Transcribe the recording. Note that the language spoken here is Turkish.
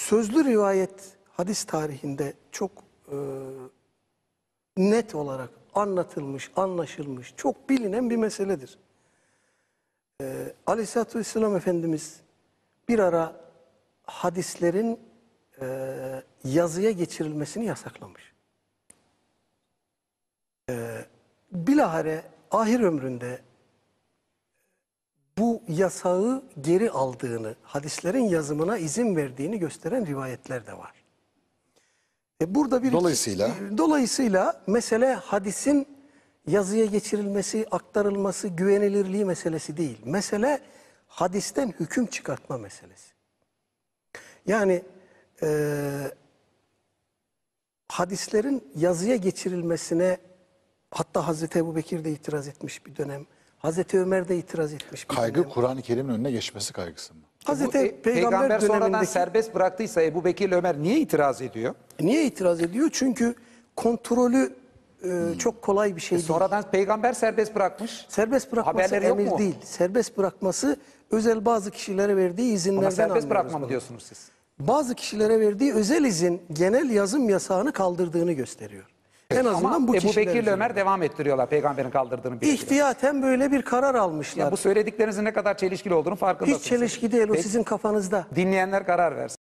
sözlü rivayet hadis tarihinde çok net olarak anlatılmış, anlaşılmış, çok bilinen bir meseledir. Aleyhisselatü Vesselam Efendimiz bir ara hadislerin yazıya geçirilmesini yasaklamış. Bilahare ahir ömründe bu yasağı geri aldığını, hadislerin yazımına izin verdiğini gösteren rivayetler de var. Burada dolayısıyla mesele hadisin yazıya geçirilmesi, aktarılması, güvenilirliği meselesi değil. Mesele hadisten hüküm çıkartma meselesi. Yani hadislerin yazıya geçirilmesine hatta Hazreti Ebubekir de itiraz etmiş bir dönem. Hazreti Ömer de itiraz etmiş bir dönem. Kaygı Kur'an-ı Kerim'in önüne geçmesi kaygısı mı? Hazreti Peygamber sonradan serbest bıraktıysa Ebu Bekir Ömer niye itiraz ediyor? Niye itiraz ediyor? Çünkü kontrolü çok kolay bir şey değil. Sonradan peygamber serbest bırakmış. Serbest bırakması Haberleri yok emir mu? değil. Serbest bırakması özel bazı kişilere verdiği izinlerden Ama serbest anlıyoruz bırakma mı bunu. diyorsunuz siz? Bazı kişilere verdiği özel izin genel yazım yasağını kaldırdığını gösteriyor. En azından Ama bu Ebu kişiler Bekir için. Ömer devam ettiriyorlar peygamberin kaldırdığını bildiriyor. İhtiyaten böyle bir karar almışlar. Ya bu söylediklerinizin ne kadar çelişkili olduğunu farkındasınız. Hiç çelişki değil, o Peki, sizin kafanızda. dinleyenler karar versin.